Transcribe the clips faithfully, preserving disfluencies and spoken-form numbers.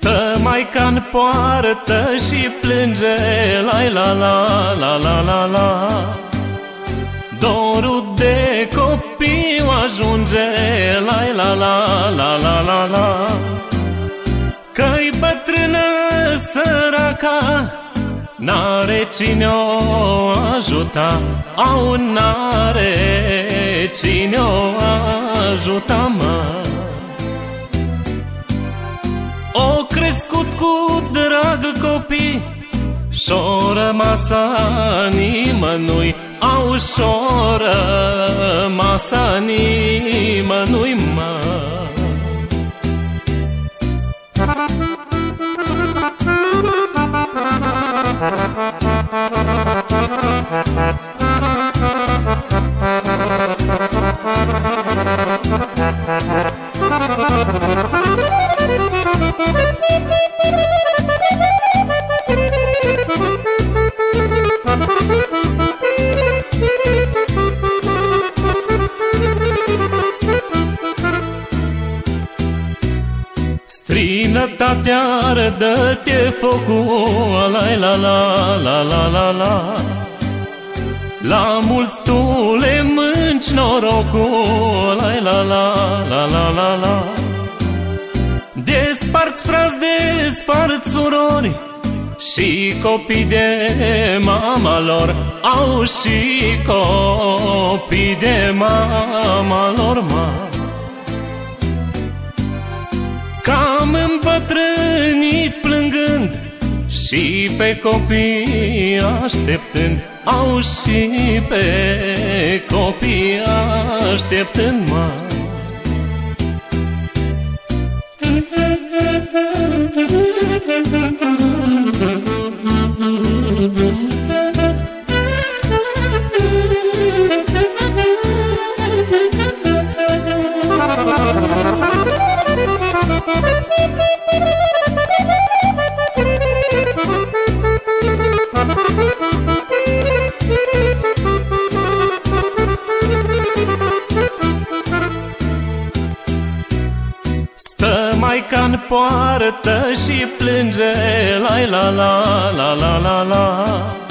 Stă maica-n poartă și plânge, la la la la la la la. Dorul de copii ajunge, la la la la la la la. Că-i bătrână săraca, n-are cine o ajuta, au n-are cine o ajuta, mă. O crescut cu drag copii și-o rămasă nimănui, au și-o rămasă nimănui, mă. Străinătatea arde-te focul, la la la la la la la. La mulți tu le mânci norocul, la la la la la la la. Desparți frați, desparți surori și copii de mama lor, au și copii de mama lor, mă. Cam îmbătrânit plângând și pe copii așteptând, au și pe copii așteptând, mă. Stă maica-n poartă și plânge, la la la la la la la.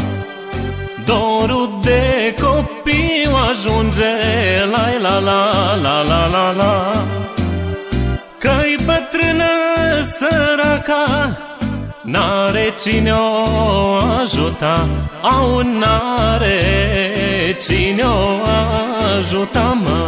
Dorul de copii ajunge, la la la la la la la. Că-i bătrână săraca, n-are cine o ajuta, au n-are cine o ajuta, mă.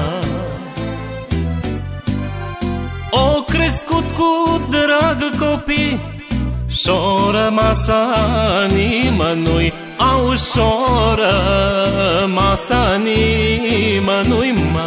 O crescut cu drag copii și-o rămasă nimănui, au și-o rămasă nimănui, mă.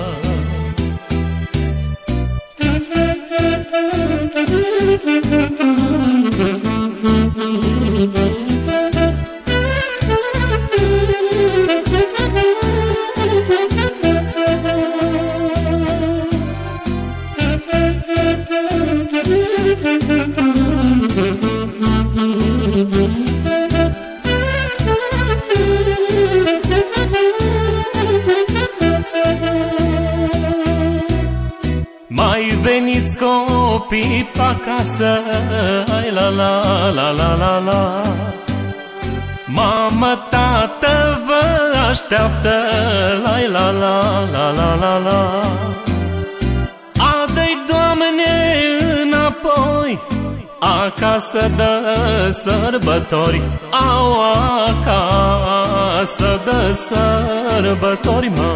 Mai veniți copii p-acasă, ai la la la la la la. Mamă, tată vă așteaptă, lai la la la la la la. Adă-i, Doamne, înapoi, acasă de sărbători, au acasă de sărbători, mă.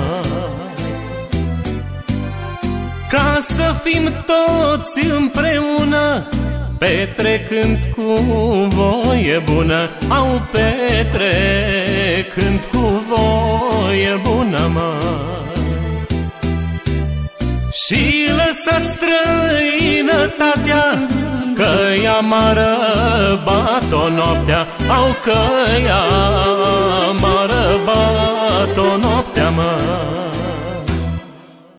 Ca să fim toți împreună, petrecând cu voie bună, au petrecând cu voie bună, mă. Și lăsați străinătatea, că-i amară bat-o noaptea, au că-i amară bat-o noaptea, mă.